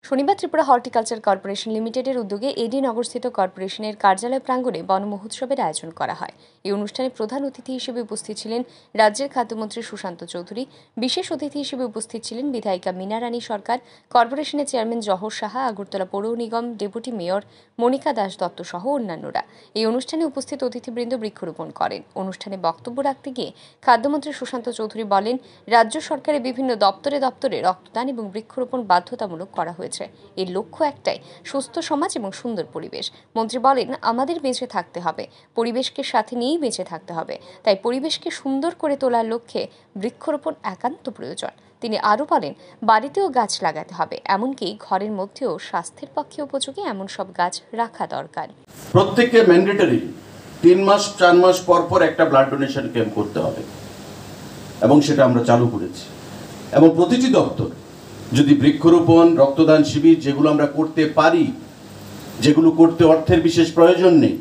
শনিবার Tripura horticulture corporation লিমিটেডের উদ্যোগে এডি নগরস্থিত কর্পোরেশনের কার্যালয় প্রাঙ্গণে বন মহোৎসবের আয়োজন করা হয়। এই অনুষ্ঠানে প্রধান অতিথি হিসেবে উপস্থিত ছিলেন রাজ্যের খাদ্যমন্ত্রী সুশান্ত চৌধুরী। বিশেষ অতিথি হিসেবে উপস্থিত ছিলেন বিধায়িকা মীনা রানী সরকার, কর্পোরেশনের চেয়ারম্যান জহর সাহা, আগরতলা পৌর নিগম ডেপুটি মেয়র মনিকা দাস দত্ত সহ অন্যান্যরা। এই অনুষ্ঠানে উপস্থিত অতিথিবৃন্দ বৃক্ষরোপণ করেন। অনুষ্ঠানে বক্তব্য রাখতে গিয়ে খাদ্যমন্ত্রী সুশান্ত চৌধুরী বলেন, রাজ্য সরকারের বিভিন্ন দপ্তরে দপ্তরে রক্তদান এবং বৃক্ষরোপণ বাধ্যতামূলক করা হয়েছে। এর লক্ষ্য একটাই, সুস্থ সমাজ এবং সুন্দর পরিবেশ। মন্ত্রী বলেন, আমাদের বেঁচে থাকতে হবে, পরিবেশকে সাথে নিয়েই বেঁচে থাকতে হবে। তাই পরিবেশকে সুন্দর করে তোলার লক্ষ্যে বৃক্ষরোপণ একান্ত প্রয়োজন। তিনি আরও বলেন, বাড়িতেও গাছ লাগাতে হবে, এমনকি ঘরের মধ্যেও স্বাস্থ্যের পক্ষে উপযোগী এমন সব গাছ রাখা দরকার। প্রত্যেককে ম্যান্ডেটরি 3 মাস 4 মাস পর পর একটা ব্লাড ডোনেশন ক্যাম্প করতে হবে এবং সেটা আমরা চালু করেছি। এবং প্রতিটি দপ্তর যদি বৃক্ষরোপণ, রক্তদান শিবির যেগুলো আমরা করতে পারি, যেগুলো করতে অর্থের বিশেষ প্রয়োজন নেই,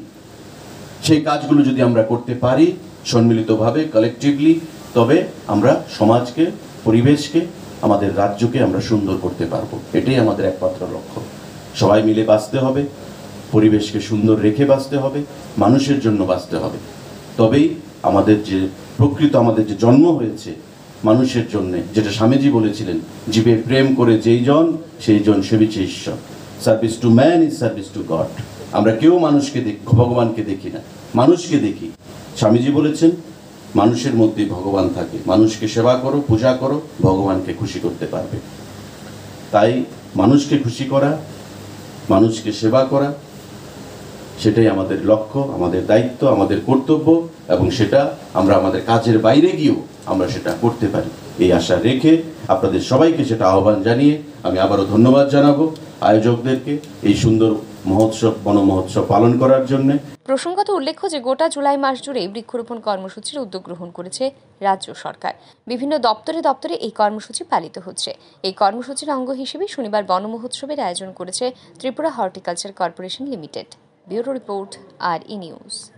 সেই কাজগুলো যদি আমরা করতে পারি সম্মিলিতভাবে, কালেকটিভলি, তবে আমরা সমাজকে, পরিবেশকে, আমাদের রাজ্যকে আমরা সুন্দর করতে পারবো। এটাই আমাদের একমাত্র লক্ষ্য। সবাই মিলে বাঁচতে হবে, পরিবেশকে সুন্দর রেখে বাঁচতে হবে, মানুষের জন্য বাঁচতে হবে। তবেই আমাদের যে প্রকৃত আমাদের যে জন্ম হয়েছে মানুষের জন্য, যেটা স্বামীজি বলেছিলেন, জীবে প্রেম করে যেই জন সেই জন সেবিছে ঈশ্বর। Service to man is service to God. আমরা কেউ মানুষকে ভগবানকে দেখি না, মানুষকে দেখি। স্বামীজি বলেছেন, মানুষের মধ্যে ভগবান থাকে। মানুষকে সেবা করো, পূজা করো, ভগবানকে খুশি করতে পারবে। তাই মানুষকে খুশি করা, মানুষকে সেবা করা, সেটাই আমাদের লক্ষ্য, আমাদের দায়িত্ব, আমাদের কর্তব্য, এবং সেটা আমরা আমাদের কাজের বাইরে গিয়েও আমরা সেটা করতে পারি। এই আশা রেখে আপনাদের সবাইকে সেটা আহ্বান জানিয়ে আমি আবারও ধন্যবাদ জানাবো আয়োজকদেরকে এই সুন্দর মহোৎসব, বন মহোৎসব পালন করার জন্য। প্রসঙ্গত উল্লেখ্য যে গোটা জুলাই মাস জুড়ে বৃক্ষরোপণ কর্মসূচির উদ্যোগ গ্রহণ করেছে রাজ্য সরকার। বিভিন্ন দপ্তরে দপ্তরে এই কর্মসূচি পালিত হচ্ছে। এই কর্মসূচির অঙ্গ হিসেবে শনিবার বন মহোৎসবের আয়োজন করেছে Tripura horticulture corporation limited. Bureau report, RE news.